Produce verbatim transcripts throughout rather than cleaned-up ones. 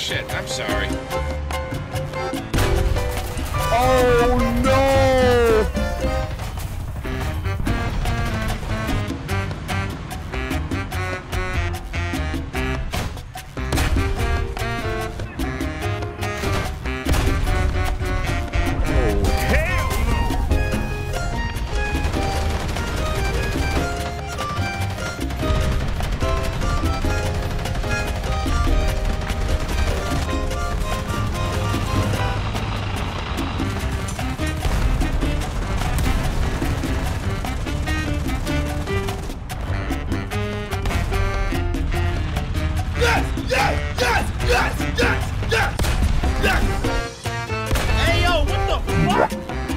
shit, I'm sorry. Oh no! Hey, yo, what the fuck?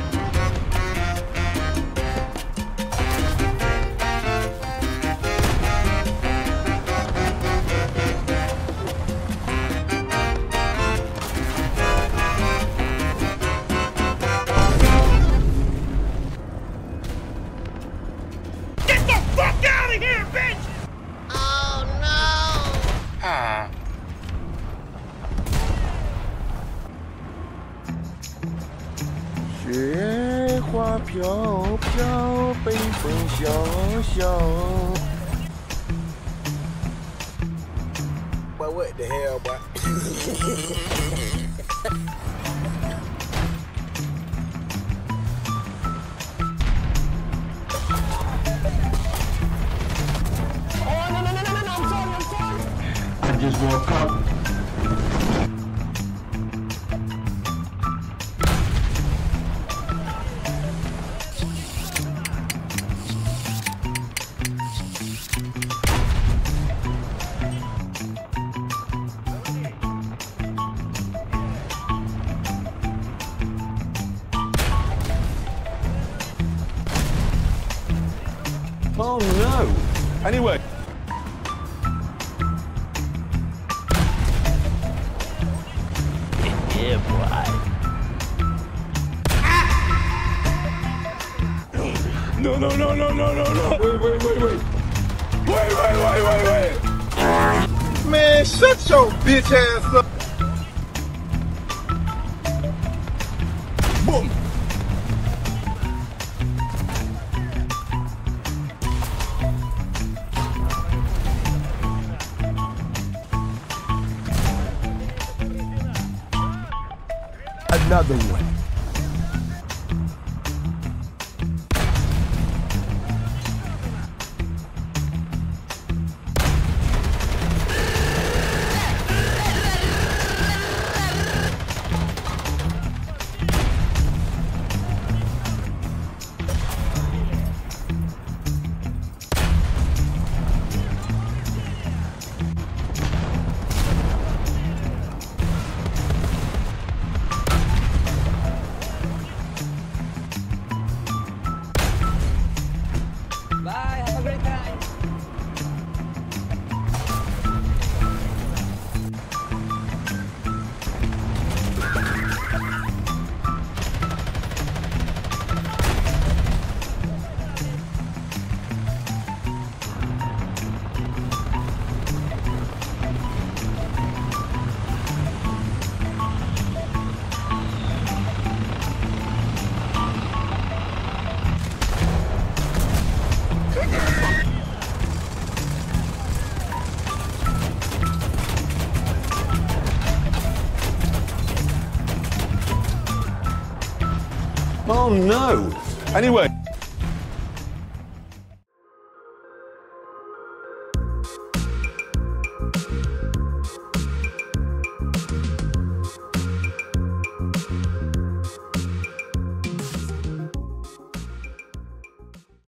Get the fuck out of here, bitch! Oh, no! Ah. 雪花飘飘，北风萧萧。Boy, what the hell, boy? Oh, no, no, no, no, no, I'm sorry, I'm sorry. I just woke up. Oh no! Anyway. Yeah, boy. No, no, no, no, no, no, no. Wait, wait, wait, wait. Wait, wait, wait, wait, wait. Man, shut your bitch ass up. Boom. Another one. Bye, have a great time. Oh no! Anyway.